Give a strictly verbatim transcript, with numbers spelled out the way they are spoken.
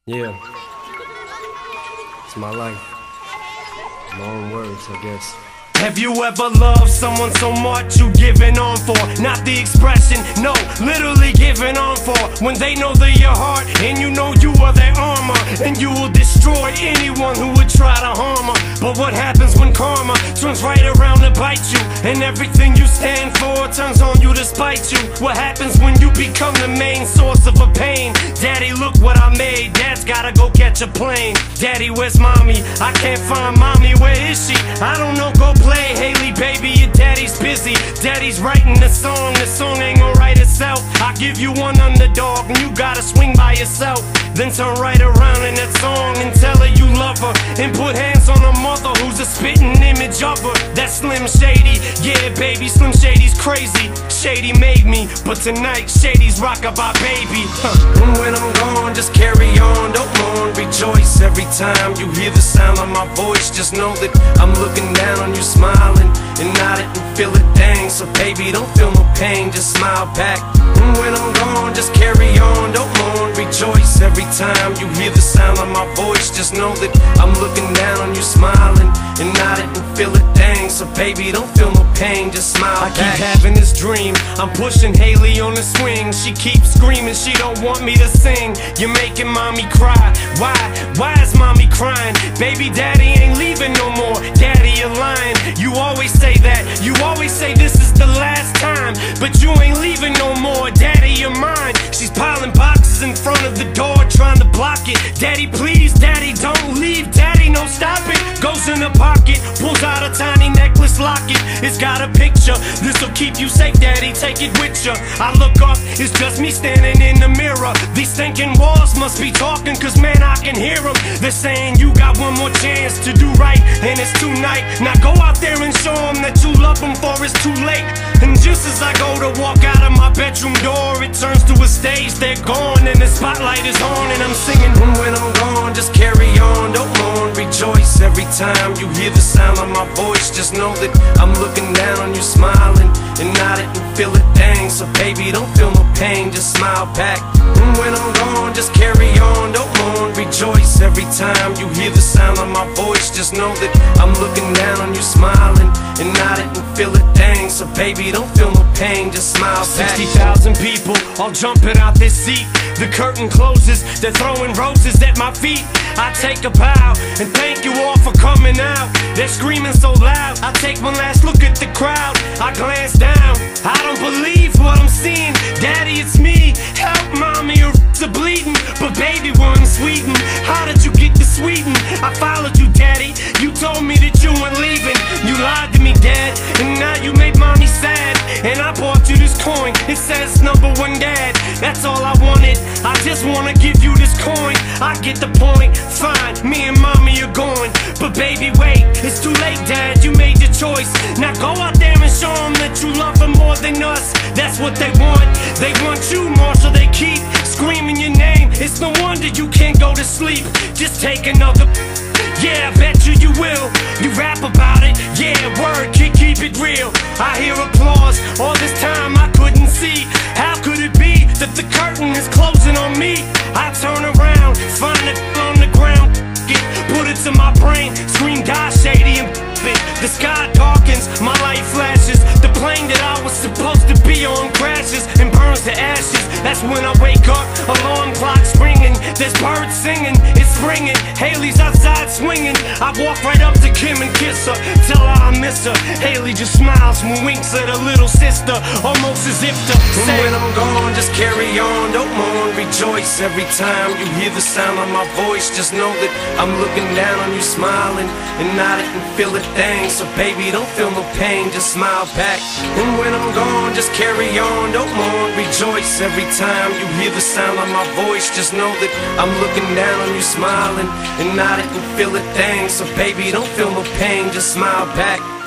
Yeah, it's my life. Long words, I guess. Have you ever loved someone so much you giving on for? Not the expression, no, literally giving on for. When they know they're your heart and you know you are their armor, and you will destroy anyone who would try to harm her. But what happens when karma turns right around to bite you, and everything you stand for turns on you to spite you? What happens when you become the main source of a pain? Daddy, look what I made. Dad's gotta go catch a plane. Daddy, where's mommy? I can't find mommy, where is she? I don't know, go play. Haley, baby, your daddy's busy. Daddy's writing the song, the song ain't gonna write itself. I give you one underdog and you gotta swing by yourself. Then turn right around in that song and tell her you love her, and put hands on her mother who's a spitting image of her. That's Slim Shady, yeah baby, Slim Shady's crazy. Shady made me, but tonight Shady's rockabye baby. Huh. And when I'm gone, just carry on, don't mourn, rejoice. Every time you hear the sound of my voice, just know that I'm looking down on you, smiling and nodding and feel it, dang. So baby, don't feel no pain, just smile back. And when I'm gone, just carry on, don't mourn, rejoice. Every time you hear the sound of my voice, just know that I'm looking down on you, smiling and nodding and feel it, dang. So baby, don't feel no pain, just smile I back. I keep having this dream, I'm pushing Haley on the swing. She keeps screaming, she don't want me to sing. You're making mommy cry, why? Why is mommy crying? Baby, daddy ain't leaving no more. Daddy, you're lying, you always say that. You always say this is the last time, but you ain't leaving no more. Daddy, you're mine. She's piling boxes in front of the door, trying to block it. Daddy, please, daddy, don't leave. Daddy, no, stop it. Goes in the pocket, pulls out a tiny necklace locket. It's got a picture, this'll keep you safe, daddy, take it with ya. I look up, it's just me standing in the mirror. These thinking walls must be talking, cause man, I can hear them. They're saying you got one more chance to do right, and it's tonight. Now go out there and show them that you love them, for it's too late. And just as I go to walk out of my bedroom door, it turns to a stage, they're gone, and the spotlight is on, and I'm singing. And when I'm gone, just carry on, don't mourn, rejoice. Every time you hear the sound of my voice, just know that I'm looking down on you, smiling and nodding and feel it, dang. So baby, don't feel no pain, just smile back. And when I'm gone, just carry on, don't mourn, rejoice. Every time you hear the sound of my voice, just know that I'm looking down on you, smiling and nodding and feel it, dang. So baby, don't feel no pain, just smile back. Sixty thousand people all jumping out this seat. The curtain closes, they're throwing roses at my feet. I take a bow and thank you all for coming out. They're screaming so loud, I take one last look at the crowd. I glance down, I don't believe what I'm seeing. Daddy, it's me, help mommy, your r***s are bleeding. But baby, we're in Sweden, how did you get to Sweden? I followed you, daddy, you told me that you weren't leaving. You lied to me, dad, and now you made mommy sad. And I bought you this coin, it says number one dad. That's all I wanted, I just wanna give you this coin. I get the point, fine, me and mommy are going. But baby, wait, it's too late, dad, you made your choice. Now go out there and show them that you love them more than us. That's what they want, they want you more, so they keep screaming your name. It's no wonder you can't go to sleep, just take another. Yeah, I bet you you will. You rap about it, yeah, word, kid, keep it real. I hear applause, all this time I couldn't see. How could it be that the curtain is closing on me? I turn around, find it on the ground, put it to my brain, scream die Shady and it. The sky darkens, my light flashes. The plane that I was supposed to be on crashes and burns to ashes. That's when I wake up, alarm clock's ringing. There's birds singing, it's springing. Haley's outside swinging. I walk right up to Kim and kiss her, tell her I miss her. Haley just smiles and winks at her little sister, almost as if to say, and when I'm gone, just carry on, don't mourn, rejoice. Every time you hear the sound of my voice, just know that I'm looking down on you, smiling and nodding and feel it, dang. So baby, don't feel no pain, just smile back. And when I'm gone, just carry on, don't mourn, rejoice. Every time you hear the sound of my voice, just know that I'm looking down on you, smiling and nodding and feel it, dang. So baby, don't feel no pain, just smile back.